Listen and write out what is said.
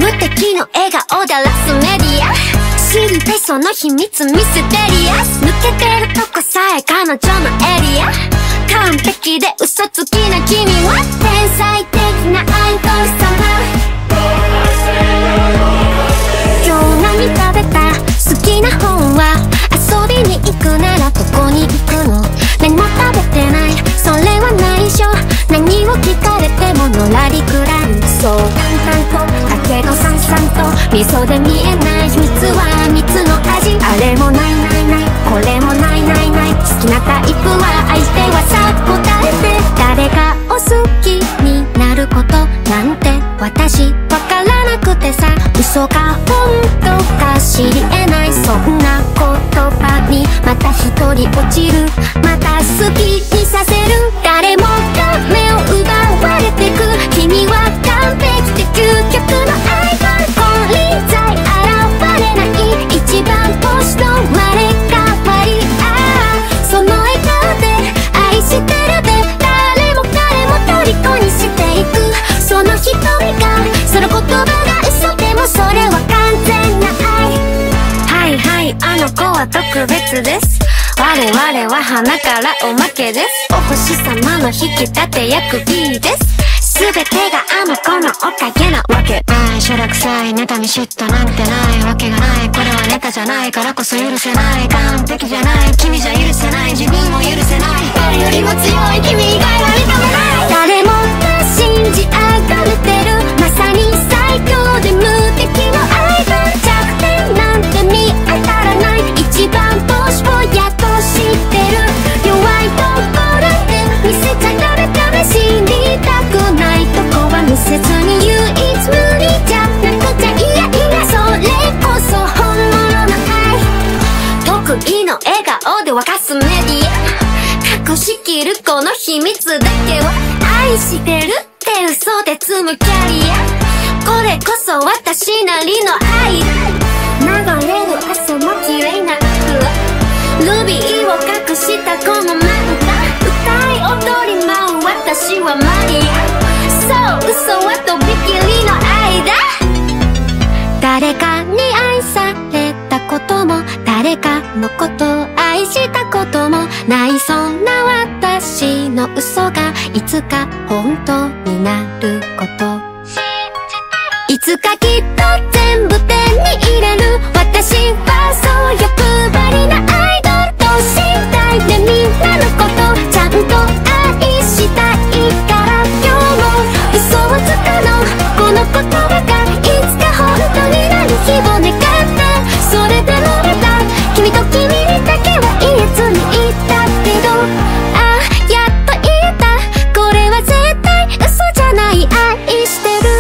無敵の笑顔でラスメディア、知りたいその秘密ミステリアス、抜けてるとこさえ彼女のエリア、完璧で嘘つきな君は天才的なアイドル様。今日何食べた？好きな本は？遊びに行くならどこに行くの？何も食べてない、それは内緒。何を聞かれてものらりくらり、そう淡々とだけどさんさんと味噌で見えない秘密は蜜の味。あれもないないない、これもないないない、好きなタイプは相手はさ答えて。誰かを好きになることなんて私わからなくてさ、嘘か本当か知り得ない、そんな言葉にまた一人落ちる、また好きにさせる。誰もが目を奪われてく、君は完璧で究極のアイドル。金輪際現れない一番星の生まれ変わり、その笑顔で愛してるで誰も彼も虜にしていく、その瞳がその言葉が嘘でもそれは完全な愛。はいはい、あの子は特別です、我々は花からおまけです、お星様の引き立て役 B です、全てがあの子のおかげなわけない、しょらくさいネタに嫉妬なんてないわけがない、これはネタじゃないからこそ許せない、完璧じゃない君じゃ許せない、自分を許せない、誰よりも強い君以外は認めない。誰もが信じ上がれてる、まさに最強で無敵のアイドル、弱点なんて見当たらない、一番星をやっと知ってる、弱いところで見せちゃダメダメ、死にたくないとこは見せずに唯一無二じゃなくちゃ、いやいやそれこそ本物の愛。得意の笑顔で沸かすメディア、隠しきるこの秘密だけは愛してるって嘘で積むキャリア、これこそ私なりの愛だ。流れる汗も綺麗なルビーを隠したこのマンタ、歌い踊り舞う私はマリア、そう嘘はとびきりの愛だ。誰かに愛されたことも誰かのことを愛したこともない、そんな私の嘘がいつか本当になること、いつかきっと全部手に入れる、私はそう欲張りなアイドルとしたいで、みんなのことちゃんと愛したいから、今日も嘘をつくのこの言葉がいつか本当になる日を願って、それでもまた君と君にだけは言えずにいたけど、ああやっと言えた、これは絶対嘘じゃない、愛してる。